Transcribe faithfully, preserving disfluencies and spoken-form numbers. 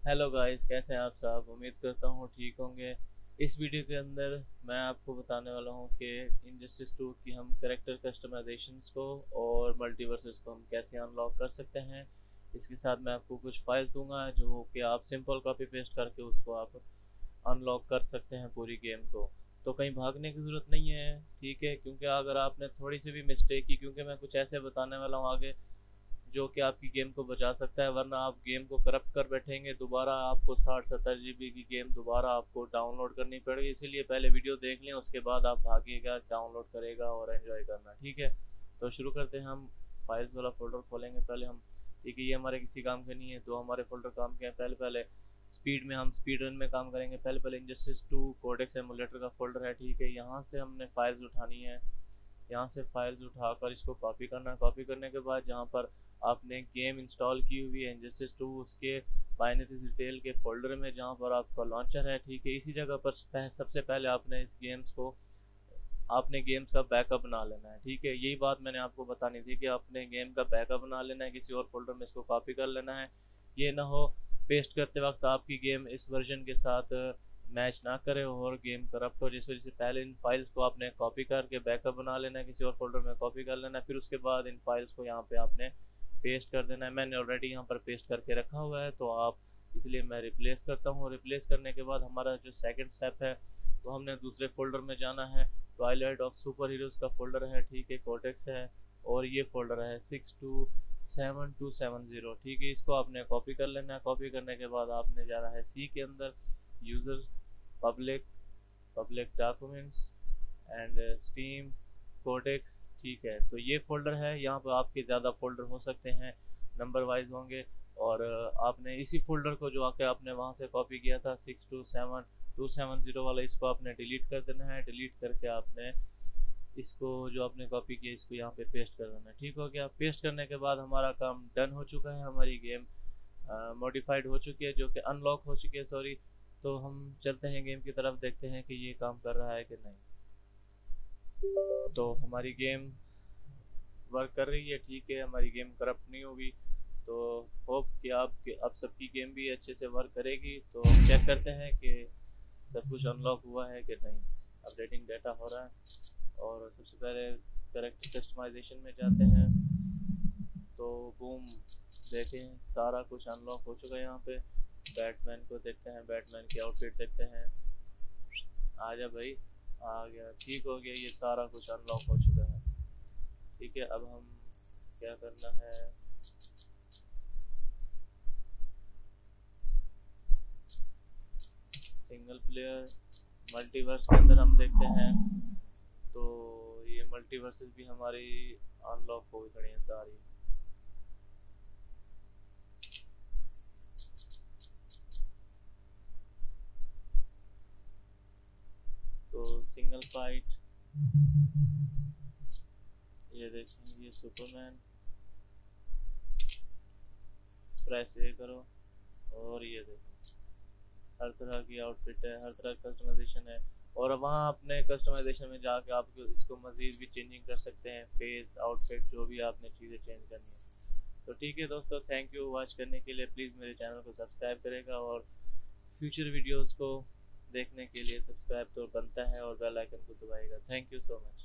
Hello guys, कैसे हैं आप सब। उम्मीद करता हूँ ठीक होंगे। इस वीडियो के अंदर मैं आपको बताने वाला हूँ कि इनजस्टिस टू की हम करेक्टर कस्टमाइजेशंस को और मल्टीवर्सेस को हम कैसे अनलॉक कर सकते हैं। इसके साथ मैं आपको कुछ फाइल्स दूंगा जो कि आप सिंपल कॉपी पेस्ट करके उसको आप अनलॉक कर सकते हैं पूरी गेम को। तो कहीं भागने की ज़रूरत नहीं है, ठीक है, क्योंकि अगर आपने थोड़ी सी भी मिस्टेक की, क्योंकि मैं कुछ ऐसे बताने वाला हूँ आगे जो कि आपकी गेम को बचा सकता है, वरना आप गेम को करप्ट कर बैठेंगे। दोबारा आपको साठ सत्तर जी बी की गेम दोबारा आपको डाउनलोड करनी पड़ेगी। इसीलिए पहले वीडियो देख लें, उसके बाद आप भागिएगा, डाउनलोड करेगा और एंजॉय करना, ठीक है। तो शुरू करते हैं। हम फाइल्स वाला फोल्डर खोलेंगे पहले हम, ठीक है। ये हमारे किसी काम के नहीं है, तो हमारे फोल्डर काम के हैं। पहले पहले स्पीड में हम स्पीड रन में काम करेंगे। पहले पहले इनजस्टिस टू कोडेक्स एमुलेटर का फोल्डर है, ठीक है। यहाँ से हमने फाइल्स उठानी है। यहाँ से फाइल्स उठाकर इसको कॉपी करना है। कॉपी करने के बाद जहाँ पर आपने गेम इंस्टॉल की हुई है इनजस्टिस टू, उसके बाइनरी डिटेल के फोल्डर में जहाँ पर आपका लॉन्चर है, ठीक है, इसी जगह पर सबसे पहले आपने इस गेम्स को आपने गेम्स का बैकअप बना लेना है, ठीक है। यही बात मैंने आपको बतानी थी कि आपने गेम का बैकअप बना लेना है, किसी और फोल्डर में इसको कॉपी कर लेना है। ये ना हो पेस्ट करते वक्त आपकी गेम इस वर्जन के साथ मैच ना करे और गेम करप्ट हो। जिस वजह से पहले इन फाइल्स को आपने कॉपी करके बैकअप बना लेना है, किसी और फोल्डर में कॉपी कर लेना है, फिर उसके बाद इन फाइल्स को यहाँ पे आपने पेस्ट कर देना है। मैंने ऑलरेडी यहाँ पर पेस्ट करके रखा हुआ है, तो आप इसलिए मैं रिप्लेस करता हूँ। रिप्लेस करने के बाद हमारा जो सेकंड स्टेप है, तो हमने दूसरे फोल्डर में जाना है। ट्वाइलाइट ऑफ सुपर हीरोज का फोल्डर है, ठीक है, कोटेक्स है, और ये फोल्डर है six two seven two seven zero, ठीक है। इसको आपने कॉपी कर लेना है। कॉपी करने के बाद आपने जाना है सी के अंदर, user public public documents and steam codex, ठीक है। तो ये फोल्डर है, यहाँ पर आपके ज़्यादा फोल्डर हो सकते हैं, नंबर वाइज होंगे, और आपने इसी फोल्डर को जो आके आपने वहाँ से कॉपी किया था six two seven two seven zero वाला, इसको आपने डिलीट कर देना है। डिलीट करके आपने इसको जो आपने कॉपी किया इसको यहाँ पे पेस्ट कर देना है, ठीक हो गया। पेस्ट करने के बाद हमारा काम डन हो चुका है, हमारी गेम मॉडिफाइड हो चुकी है, जो कि अनलॉक हो चुकी है, सॉरी। तो हम चलते हैं गेम की तरफ, देखते हैं कि ये काम कर रहा है कि नहीं। तो हमारी गेम वर्क कर रही है, ठीक है, हमारी गेम करप्ट नहीं होगी। तो होप कि आप आप सबकी गेम भी अच्छे से वर्क करेगी। तो हम चेक करते हैं कि सब कुछ अनलॉक हुआ है कि नहीं। अपडेटिंग डाटा हो रहा है, और सबसे पहले करेक्टर कस्टमाइजेशन में जाते हैं। तो बूम, देखें सारा कुछ अनलॉक हो चुका है। यहाँ पे बैटमैन को देखते हैं, बैटमैन की आउटफिट देखते हैं। आ जा भाई, आ गया, ठीक हो गया, ये सारा कुछ अनलॉक हो चुका है, ठीक है। अब हम क्या करना है, सिंगल प्लेयर मल्टीवर्स के अंदर हम देखते हैं। तो ये मल्टीवर्सेस भी हमारी अनलॉक हो गई हैं सारी। तो सिंगल फाइट, ये देखें, ये सुपरमैन, प्रेस ये करो, और ये देखो हर तरह की आउटफिट है, हर तरह का कस्टमाइजेशन है। और वहाँ अपने कस्टमाइजेशन में जाके आप इसको मज़ीद भी चेंजिंग कर सकते हैं, फेस, आउटफिट, जो भी आपने चीज़ें चेंज करनी है। तो ठीक है दोस्तों, थैंक यू वॉच करने के लिए। प्लीज़ मेरे चैनल को सब्सक्राइब करेगा, और फ्यूचर वीडियोस को देखने के लिए सब्सक्राइब तो बनता है, और बेल आइकन को दबाएगा। Thank you so much.